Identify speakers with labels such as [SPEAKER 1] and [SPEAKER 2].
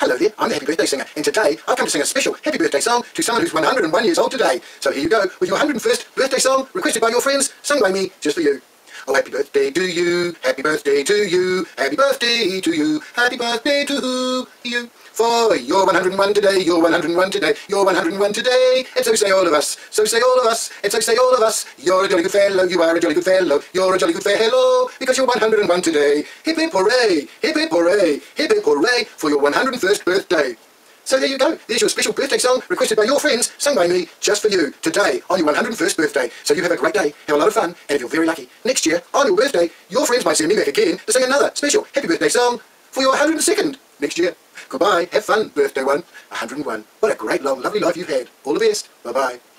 [SPEAKER 1] Hello there, I'm the Happy Birthday Singer, and today I've come to sing a special happy birthday song to someone who's 101 years old today. So here you go, with your 101st birthday song, requested by your friends, sung by me, just for you. Oh, happy birthday to you, happy birthday to you, happy birthday to you, happy birthday to you. For you're 101 today, you're 101 today, you're 101 today, and so say all of us, so say all of us, and so say all of us. You're a jolly good fellow, you are a jolly good fellow, you're a jolly good fellow, because you're 101 today. Hip hip hooray, hip hip hooray, hip hip hooray for your 101st birthday. So there you go, there's your special birthday song requested by your friends, sung by me, just for you, today, on your 101st birthday. So you have a great day, have a lot of fun, and if you're very lucky, next year, on your birthday, your friends might send me back again to sing another special happy birthday song for your 102nd next year. Goodbye, have fun, birthday one, 101. What a great, long, lovely life you've had. All the best. Bye-bye.